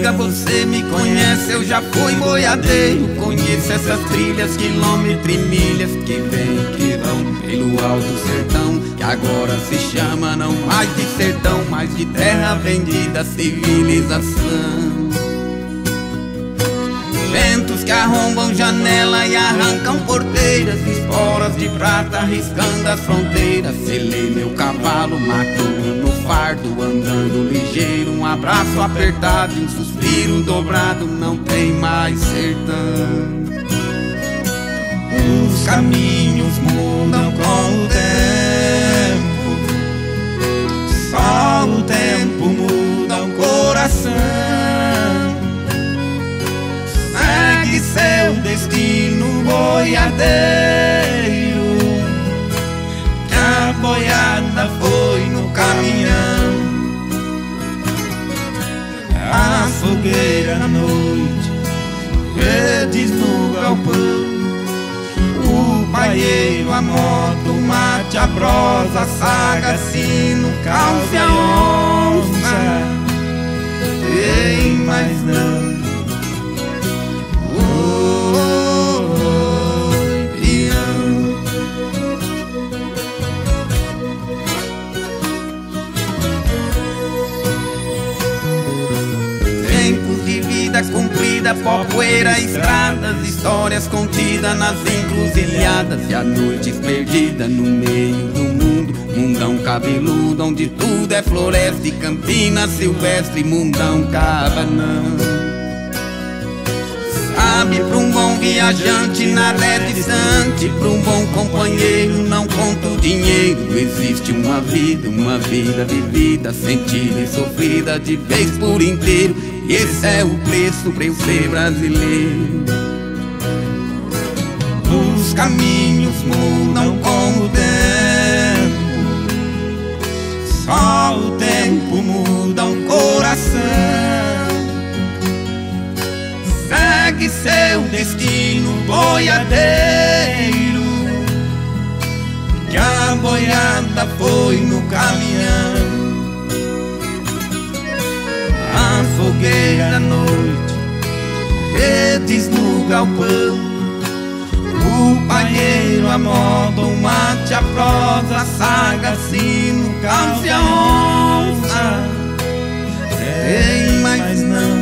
amiga, você me conhece, eu já fui boiadeiro. Conheço essas trilhas, quilômetros e milhas que vêm e que vão pelo alto sertão, que agora se chama não mais de sertão, mas de terra vendida, civilização. Ventos que arrombam janela e arrancam porteiras, esporas de prata riscando as fronteiras. Selei meu cavalo, matou no fardo, andando ligeiro, um abraço apertado, um suspiro dobrado, não tem mais sertão. Os caminhos mudam com o tempo, só o tempo muda o coração. Segue seu destino, boiadeiro, que a boiada foi no caminhão. A fogueira à noite, redes no galpão, o paieiro, a moto, o mate, a prosa, a saga, sino, calça e a onça. Tem mais não. Cumprida, pó, poeira, estradas, histórias contidas nas encruzilhadas e a noite perdida no meio do mundo. Mundão cabeludo, onde tudo é floresta e campina silvestre, mundão cabanão. Sabe, pra um bom viajante nada é distante, pra um bom companheiro não conta o dinheiro. Existe uma vida vivida, sentida e sofrida de vez por inteiro. E esse é o preço pra eu ser brasileiro. Os caminhos mudam com o tempo, só o tempo muda o coração. Segue seu destino, boiadeiro, que a boiada foi no caminhão. A fogueira à noite, redes no galpão, o paieiro, a moda, o mate, a prosa, a saga, sino, calça e a onça. Tem mais não.